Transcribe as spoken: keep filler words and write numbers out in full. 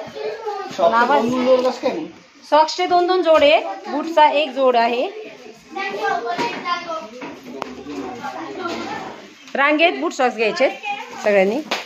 सॉक्सचे दोन दोन जोड आहेत, बूटचा एक जोड आहे. रांगेत बूट सॉक्स घ्यायचे सगळ्यांनी.